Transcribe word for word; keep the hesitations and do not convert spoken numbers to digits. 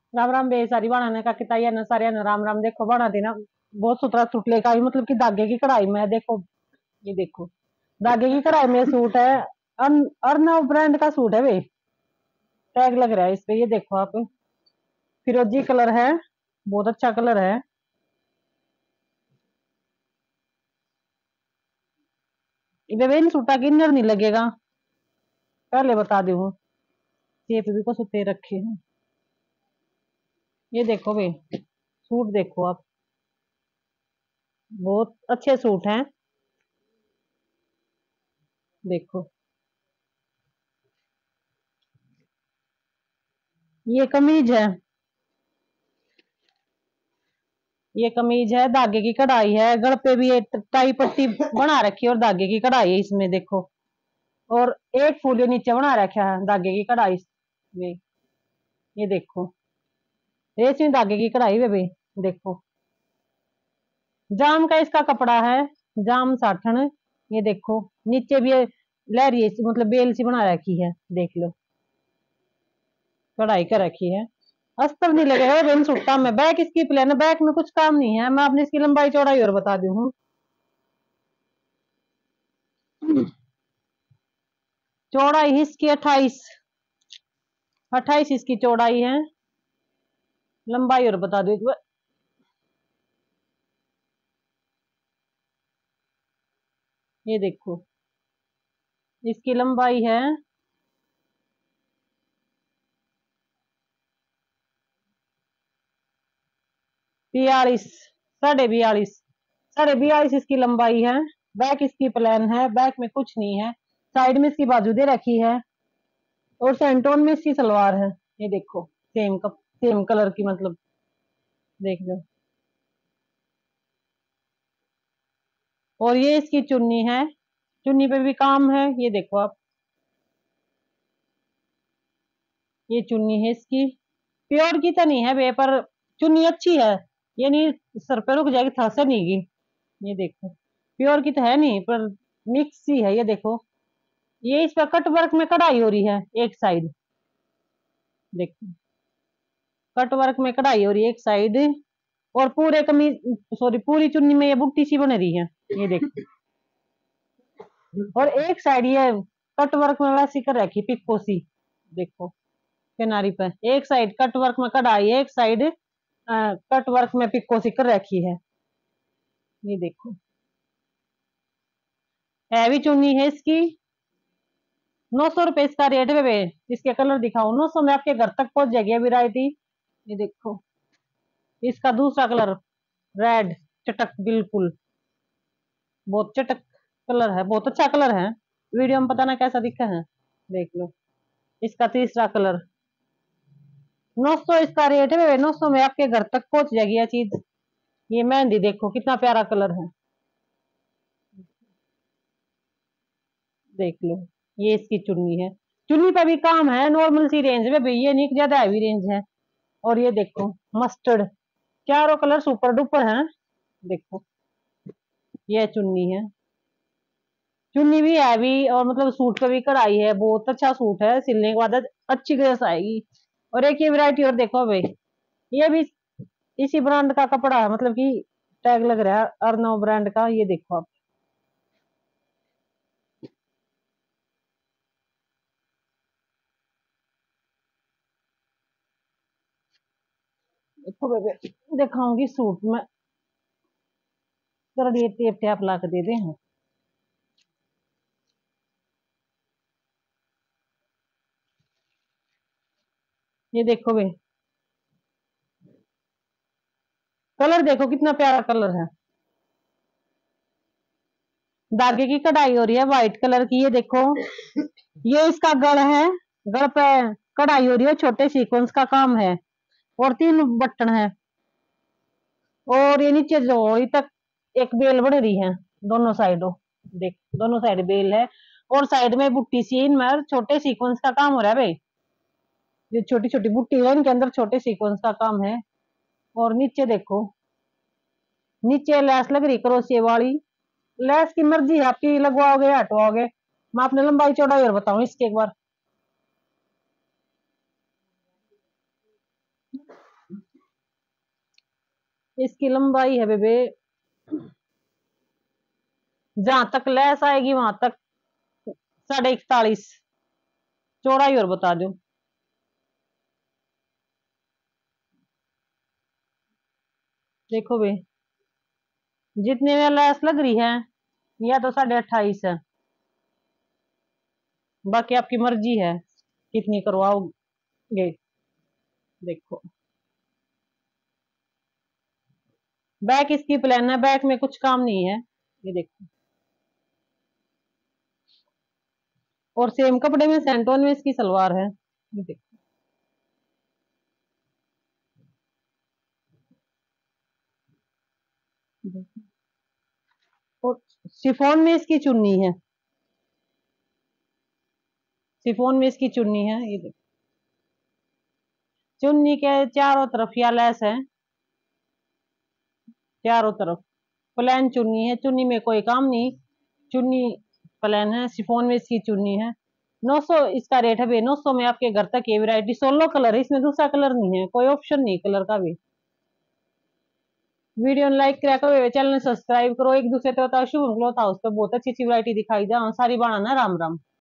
राम राम बे सारी बनाने का किता या न सारे न राम राम। देखो बना दी ना बहुत सुथरा सूट लेकर आई, मतलब कि धागे की कढ़ाई में। देखो ये देखो धागे की कढ़ाई में सूट है। अर्न अर्नव ब्रांड का सूट है वे, टैग लग रहा है इस पे। ये देखो आप, फिरोजी कलर है, बहुत अच्छा कलर है। बेबे इन सूटा की इनर नहीं लगेगा, पहले बता दी हूँ। चेप भी को सुते रखे हैं। ये देखो बे, सूट देखो आप, बहुत अच्छे सूट हैं। देखो ये कमीज है, ये कमीज है, धागे की कढ़ाई है, गढ़ पे भी एक टाई पट्टी बना रखी है और धागे की कढ़ाई है इसमें। देखो और एक फूल ये नीचे बना रखा है धागे की कढ़ाई में। ये देखो रेशमी धागे की कढ़ाई में भी। देखो जाम का इसका कपड़ा है, जाम साठन। ये देखो नीचे भी लहरी मतलब बेल सी बना रखी है, देख लो कढ़ाई कर रखी है। अस्तर नहीं लगेगा बेन सूटा में। बैक इसकी प्लेन है, बैक में कुछ काम नहीं है। मैं अपनी इसकी लंबाई चौड़ाई और बता दी हूँ। चौड़ाई इसकी अट्ठाईस, अट्ठाईस इसकी चौड़ाई है। लंबाई और बता दो। ये देखो इसकी लंबाई है बयालीस, साढ़े बयालीस, साढ़े बयालीस इसकी लंबाई है। बैक इसकी प्लेन है, बैक में कुछ नहीं है। साइड में इसकी बाजू दे रखी है और सेंटोन में इसकी सलवार है। ये देखो सेम कप सेम कलर की, मतलब देख लो। और ये इसकी चुन्नी है, चुन्नी पे भी काम है। ये देखो आप, ये चुन्नी है इसकी। प्योर की तो नहीं है वे, पर चुन्नी अच्छी है। ये नहीं सर पे रुक जाएगी, था से नहीं गी। ये देखो प्योर की तो है नहीं, पर मिक्स ही है। ये देखो ये इस पर कट वर्क में कढ़ाई हो रही है एक साइड। देखो कट वर्क में कढ़ाई हो रही है एक साइड, और पूरे कमीज सॉरी पूरी चुन्नी में ये बुट्टी सी बन रही है। ये देखो और एक साइड ये कट वर्क में वैसी कर रखी पिको सी। देखो किनारी पे एक साइड कट वर्क में कढ़ाई है, एक साइड कट वर्क में पिको सी कर रखी है। ये देखो हैवी चुन्नी है इसकी। नौ सौ रुपए इसका रेट है बे। इसके कलर दिखाओ, नौ सौ में आपके घर तक पहुंच जाएगी वैरायटी। ये देखो इसका दूसरा कलर रेड, चटक बिल्कुल, बहुत चटक कलर है, बहुत अच्छा कलर है। वीडियो में पता ना कैसा दिखा है, देख लो। इसका तीसरा कलर, नौ सौ इसका रेट है, नौ सौ में आपके घर तक पहुंच जाएगी यह चीज। ये मेहंदी देखो कितना प्यारा कलर है, देख लो। ये इसकी चुन्नी है, चुन्नी पे भी काम है। नॉर्मल सी रेंज में भैया, नहीं ज्यादा हैवी रेंज है। और ये देखो मस्टर्ड, चारों कलर सुपर डुपर हैं। देखो ये चुन्नी है, चुन्नी भी हैवी और मतलब सूट पे भी कढ़ाई है। बहुत अच्छा सूट है, सिलने के बाद अच्छी ग्रेस आएगी। और एक ये वैरायटी और देखो भाई, ये भी इसी ब्रांड का कपड़ा है, मतलब कि टैग लग रहा है अर्नव ब्रांड का। ये देखो आप, देखो बेबे दिखाऊंगी सूट में, जरा ये टेप टैप ला के दे दे हैं। ये देखो बे, कलर देखो कितना प्यारा कलर है। धागे की कढ़ाई हो रही है व्हाइट कलर की। ये देखो ये इसका गढ़ है, गढ़ पे कढ़ाई हो रही है, छोटे सीक्वेंस का काम है और तीन बटन है। और ये नीचे जोड़ी तक एक बेल बन रही है दोनों साइडों। देख दोनों साइड बेल है, और साइड में बुट्टी सी, इनमें छोटे सीक्वेंस का काम हो रहा है भाई। ये छोटी छोटी बुट्टी है, इनके अंदर छोटे सीक्वेंस का काम है। और नीचे देखो, नीचे लैस लग रही क्रोशिया वाली। लैस की मर्जी है आपकी, लगवाओगे या हटवाओगे। मैं अपने लंबाई चौड़ाई और बताऊं इसके एक बार। इसकी लंबाई है बेबे, जहां तक लेस आएगी वहां तक साढ़े इकतालीस। चौड़ाई और बता दो। देखो बे, जितने में लेस लग रही है या तो साढ़े अट्ठाईस है, बाकी आपकी मर्जी है कितनी करवाओगे। देखो बैक इसकी प्लान है, बैक में कुछ काम नहीं है, ये देखो। और सेम कपड़े में सेंटोन में इसकी सलवार है, ये देखो। और शिफॉन में इसकी चुन्नी है, शिफॉन में इसकी चुन्नी है, ये देखो। चुन्नी के चारों तरफ या लेस है, चारों तरफ प्लेन चुन्नी है, चुन्नी में कोई काम नहीं, चुन्नी प्लेन है। शिफॉन में इसकी चुन्नी है। नौ सौ इसका रेट है बे, नौ सौ में आपके घर तक ये वैरायटी। सोलो कलर है इसमें, दूसरा कलर नहीं है, कोई ऑप्शन नहीं कलर का भी। वीडियो लाइक करा करो, चैनल सब्सक्राइब करो। एक दूसरे तो शुभ क्लॉथ हाउस पे बहुत अच्छी अच्छी वैरायटी दिखाई दे सारी बनाना। राम राम।